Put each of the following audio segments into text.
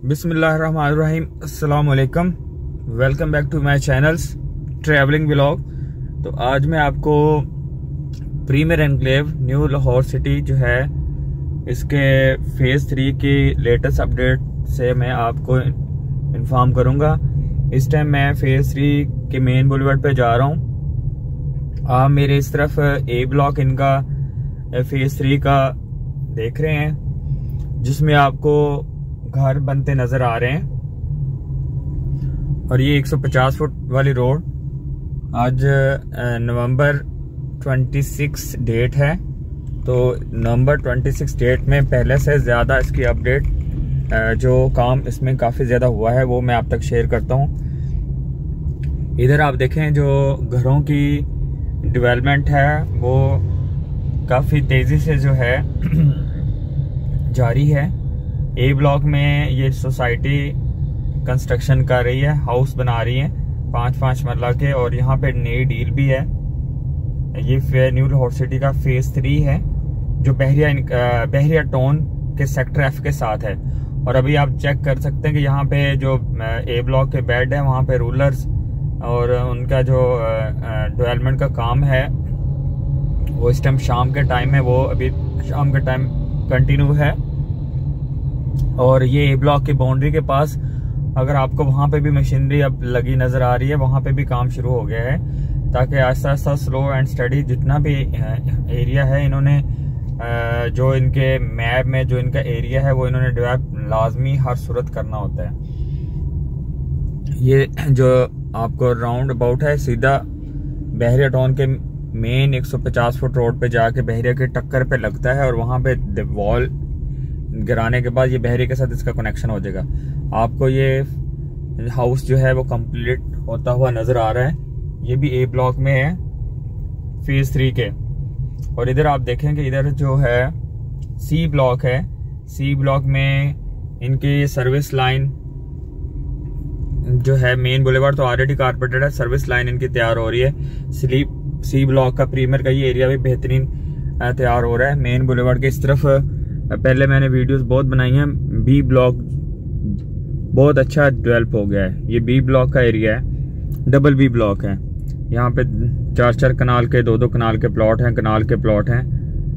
बिस्मिल्लाहिर्रहमानिर्रहीम, अस्सलाम वालेकुम। Welcome back to my channels travelling vlog. तो आज मैं आपको Premier Enclave New Lahore City जो है इसके फेज़ 3 की लेटेस्ट अपडेट से मैं आपको इन्फॉर्म करूंगा। इस टाइम मैं फेज़ 3 के मेन बुलेवार्ड पे जा रहा हूं। आप मेरे इस तरफ ए ब्लॉक इनका फेज़ 3 का देख रहे हैं, जिसमें आपको घर बनते नजर आ रहे हैं। और ये 150 फुट वाली रोड आज नवंबर 26 डेट है। तो नवंबर 26 डेट में पहले से ज़्यादा इसकी अपडेट जो काम इसमें काफ़ी ज़्यादा हुआ है वो मैं आप तक शेयर करता हूँ। इधर आप देखें जो घरों की डेवलपमेंट है वो काफ़ी तेज़ी से जो है जारी है। ए ब्लॉक में ये सोसाइटी कंस्ट्रक्शन कर रही है, हाउस बना रही है 5-5 मरला के, और यहाँ पे नई डील भी है। ये न्यू लाहौर सिटी का फेज़ 3 है जो बहरिया टाउन के सेक्टर F के साथ है। और अभी आप चेक कर सकते हैं कि यहाँ पे जो ए ब्लॉक के बेड है वहाँ पे रूलर्स और उनका जो डेवलपमेंट का काम है वो इस टाइम शाम के टाइम है, वो अभी शाम के टाइम कंटिन्यू है। और ये ए ब्लॉक की बाउंड्री के पास अगर आपको वहाँ पे भी मशीनरी अब लगी नजर आ रही है, वहाँ पे भी काम शुरू हो गया है, ताकि Aahista Aahista slow and study जितना भी एरिया है इन्होंने जो इनके मैप में जो इनका एरिया है वो इन्होंने डेवलप लाजमी हर सूरत करना होता है। ये जो आपको राउंड अबाउट है सीधा बहरिया टाउन के मेन 150 फुट रोड पे जाके बहरिया के टक्कर पे लगता है, और वहाँ पे वॉल गिराने के बाद ये बहरी के साथ इसका कनेक्शन हो जाएगा। आपको ये हाउस जो है वो कंप्लीट होता हुआ नजर आ रहा है। ये भी ए ब्लॉक में है फेज़ 3 के। और इधर आप देखें कि इधर जो है सी ब्लॉक है, सी ब्लॉक में इनकी सर्विस लाइन जो है मेन बुलेवार्ड तो ऑलरेडी कारपेटेड है, सर्विस लाइन इनकी तैयार हो रही है। सी ब्लॉक का प्रीमियर का ये एरिया भी बेहतरीन तैयार हो रहा है। मेन बुलेवार्ड के इस तरफ पहले मैंने वीडियोस बहुत बनाई हैं। बी ब्लॉक बहुत अच्छा डेवलप हो गया है। ये बी ब्लॉक का एरिया है, डबल बी ब्लॉक है। यहाँ पे 4-4 कनाल के 2-2 कनाल के प्लॉट हैं, कनाल के प्लॉट हैं।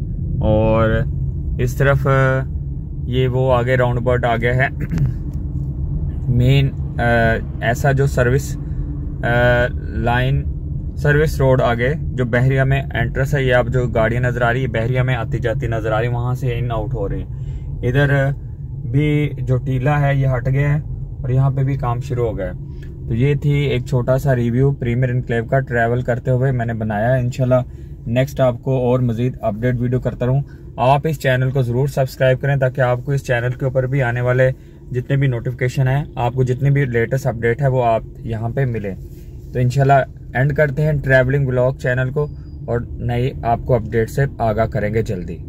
और इस तरफ ये वो आगे राउंड अबाउट आ गया है मेन ऐसा जो सर्विस लाइन सर्विस रोड आगे जो बहरिया में एंट्रेंस है। ये आप जो गाड़ियां नजर आ रही है बहरिया में आती जाती नजर आ रही है, वहां से इन आउट हो रही है। इधर भी जो टीला है ये हट गया है और यहाँ पे भी काम शुरू हो गया है। तो ये थी एक छोटा सा रिव्यू प्रीमियर एनक्लेव का ट्रैवल करते हुए मैंने बनाया है। इंशाल्लाह नेक्स्ट आपको और मजीद अपडेट वीडियो करता रहूँ। आप इस चैनल को जरूर सब्सक्राइब करें ताकि आपको इस चैनल के ऊपर भी आने वाले जितने भी नोटिफिकेशन है, आपको जितनी भी लेटेस्ट अपडेट है वो आप यहाँ पे मिले। तो इंशाल्लाह एंड करते हैं ट्रैवलिंग व्लॉग चैनल को और नई आपको अपडेट से आगाह करेंगे जल्दी।